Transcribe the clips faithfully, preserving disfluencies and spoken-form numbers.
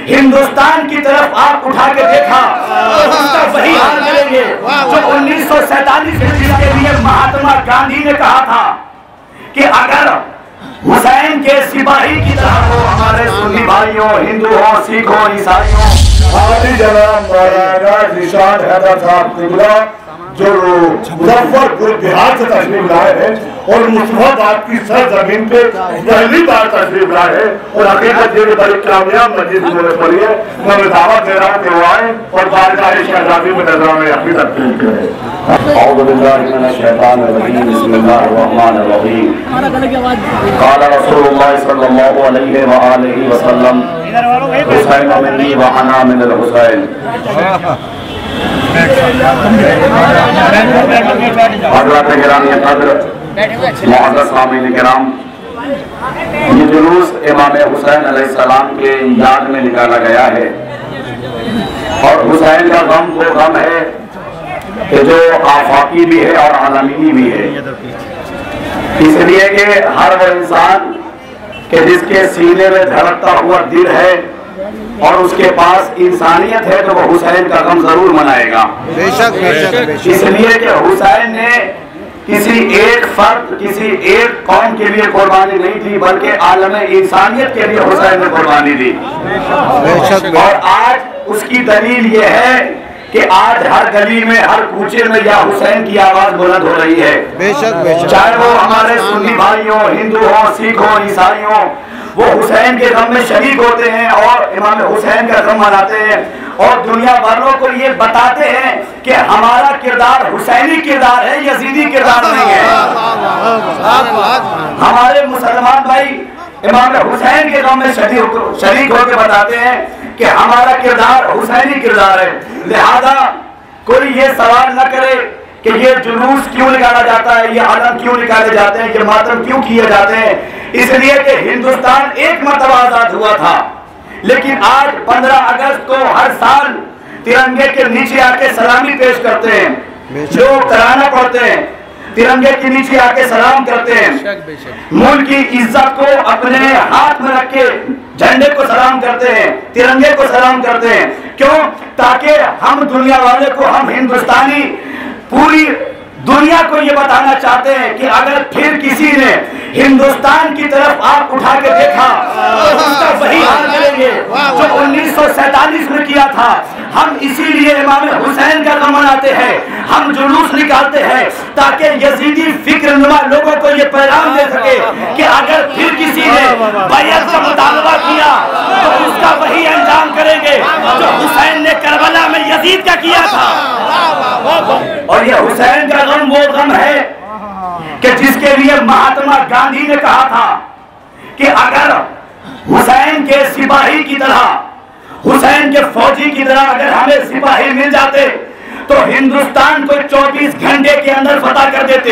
ہندوستان کی طرف آپ اٹھا کے دیکھا تو اس کا وہی حال کریں گے جو انیس سو سینتالیس میں جس کے لیے مہاتما گاندھی نے کہا تھا کہ اگر حسین کے سپاہی کی طرح ہو ہمارے سنی بھائیوں، ہندو ہوں، سکھ ہوں، عیسائیوں، ہماری جناب مولانا ذیشان حیدر صاحب قبلہ جو مظفر پور بہار سے تشریف لائے ہیں اور مصطفیٰ آباد کی سرزمین پہ پہلی بار تشریف لائے ہیں اور حقیقت یہ بڑی کامیاب مسجد انہوں نے پڑھی ہے۔ میں دعوت دے رہا ہوں کہ وہ آئیں اور بارگاہ شہزادی میں نظرانے اپنی تقریر کریں۔ اعوذ باللہ من الشیطان الرجیم، بسم اللہ الرحمن الرحیم۔ قال رسول اللہ صلی اللہ علیہ وآلہ وسلم حسین منی وانا من الحسین۔ حضرات گرامی قدر، معزز سامعین کرام، یہ جلوس امام حسین علیہ السلام کے یاد میں نکالا گیا ہے اور حسین کا غم وہ غم ہے کہ جو آفاقی بھی ہے اور عالمی بھی ہے، اس لیے کہ ہر وہ انسان کہ جس کے سینے میں دھڑکتا ہوا دل ہے اور اس کے پاس انسانیت ہے تو وہ حسین کا غم ضرور منائے گا۔ اس لیے کہ حسین نے کسی ایک فرد، کسی ایک قوم کے لیے قربانی نہیں دی بلکہ عالم انسانیت کے لیے حسین نے قربانی دی۔ اور آج اس کی دلیل یہ ہے کہ آج ہر گلی میں، ہر کوچے میں یا حسین کی آواز بلند ہو رہی ہے، چاہے وہ ہمارے سنی بھائیوں، ہندو ہوں، سکھ ہوں، عیسائی ہوں، وہ حسین کے غم میں شریک ہوتے ہیں اور امام حسین کا غم مناتے ہیں اور دنیا والوں کو یہ بتاتے ہیں کہ ہمارا کردار حسینی کردار ہے، یزیدی کردار نہیں ہے۔ ہمارے مسلمان بھائی امام حسین کے غم میں شریک ہو کے بتاتے ہیں کہ ہمارا کردار حسینی کردار ہے۔ لہذا کوئی یہ سوال نہ کرے کہ یہ جلوس کیوں نکالا جاتا ہے، یہ علم کیوں نکالے جاتے ہیں، یہ ماتم کیوں کیے جاتے ہیں۔ اس لیے کہ ہندوستان ایک مرتبہ آزاد ہوا تھا، لیکن آج پندرہ اگست کو ہر سال ترنگے کے نیچے آ کے سلامی پیش کرتے ہیں، لوگ ترانہ پڑھتے ہیں، ترنگے کے نیچے آ کے سلام کرتے ہیں، ملک کی عزت کو اپنے ہاتھ میں رکھ کے جھنڈے کو سلام کرتے ہیں، ترنگے کو سلام کرتے ہیں۔ کیوں؟ تاکہ ہم دنیا والے کو، ہم ہندوستانی پوری دنیا کو یہ بتانا چاہتے ہیں کہ اگر پھر کسی نے ہندوستان کی طرف آپ اٹھا کے دیکھا تو اس کا وہی حال کریں گے جو انیس سو سینتالیس میں کیا تھا۔ ہم اسی لیے امام حسین کا غم مناتے ہیں، ہم جلوس نکالتے ہیں تاکہ یزیدی فکر نما لوگوں کو یہ پیغام دے سکے کہ اگر پھر کسی نے بیعت کا مطالبہ کیا تو اس کا وہی انجام کریں گے جو حسین نے کربلا میں یزید کا کیا تھا۔ اور یہ حسین کا غم وہ غم ہے کہ جس کے لیے مہاتما گاندھی نے کہا تھا کہ اگر حسین کے سپاہی کی طرح، حسین کے فوجی کی طرح اگر ہمیں سپاہی مل جاتے تو ہندوستان کو چوبیس گھنٹے کے اندر فتح کر دیتے۔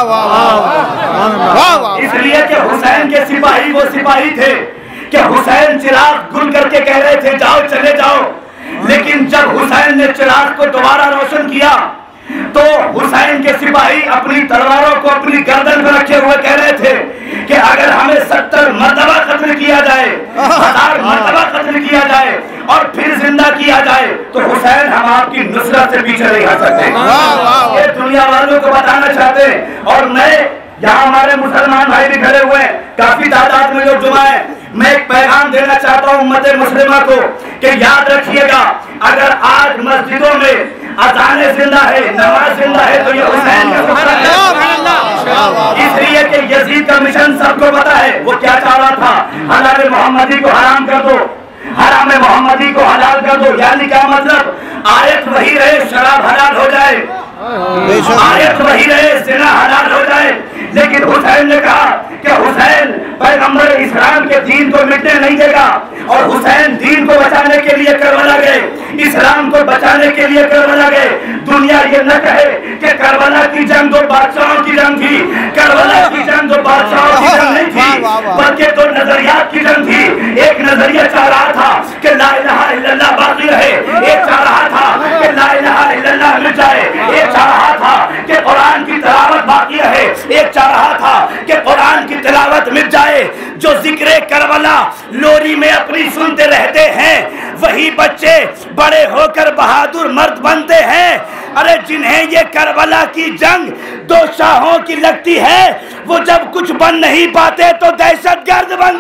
اس لیے کہ حسین کے سپاہی وہ سپاہی تھے کہ حسین چراغ گل کر کے کہہ رہے تھے جاؤ چلے جاؤ، لیکن جب حسین نے چراغ کو دوبارہ روشن کیا تو حسین کے سپاہی اپنی تلواروں کو اپنی گردن پر رکھے ہوئے کہہ رہے تھے کہ اگر ہمیں ستر مرتبہ قتل کیا جائے، ہزار مرتبہ قتل کیا جائے اور پھر زندہ کیا جائے تو حسین ہم آپ کی نصرت سے پیچھے نہیں ہٹ سکتے۔ یہ دنیا والوں کو بتانا چاہتے ہیں۔ اور میں یہاں ہمارے مسلمان بھائی بھی کھڑے ہوئے ہیں، کافی تعداد میں جو جمعہ ہے، میں ایک پیغام دینا چاہتا ہوں امت مسلمہ کو کہ یاد رکھیے گا اگر آج مسجدوں میں اذان زندہ ہے، نماز زندہ ہے تو یہ حسین کا سفر ہے۔ اس لیے کہ یزید کا مشن سب کو پتا ہے، وہ کیا چاہ رہا تھا، حلال محمدی کو حرام کر دو، حرام محمدی کو حلال کر دو۔ یعنی کیا مطلب؟ آیت وہی رہے شراب حلال ہو جائے، آیت وہی رہے زنا حلال ہو جائے، لیکن حسین نے کہا کہ حسین پیغمبر اسلام کے دین کو مٹنے نہیں دے گا اور حسین دین کو بچانے کے لیے کربلا گئے، اسلام کو بچانے کے لیے کربلا گئے۔ دنیا یہ نہ کہے کہ کربلا کی جنگ دو بادشاہوں کی جنگ تھی، کربلا کی جنگ دو بادشاہوں کی جنگ نہیں تھی بلکہ دو نظریات کی جنگ تھی۔ ایک نظریہ چاہ رہا تھا کہ لا الہ الا اللہ باقی رہے، ایک چاہ رہا تھا کہ لا الہ الا اللہ مٹ جائے، ایک چاہ رہا تھا کہ قرآن کی تلاوت باقی رہے، ایک چاہ رہا تھا کہ قرآن کی تلاوت مٹ جائے۔ جو ذکر کربلا لوری میں اپنی سنتے رہتے ہیں وہی بچے بڑے ہو کر بہادر مرد بنتے ہیں۔ ارے جنہیں یہ کربلا کی جنگ دو شاہوں کی لگتی ہے، وہ جب کچھ بن نہیں پاتے تو دہشت گرد بن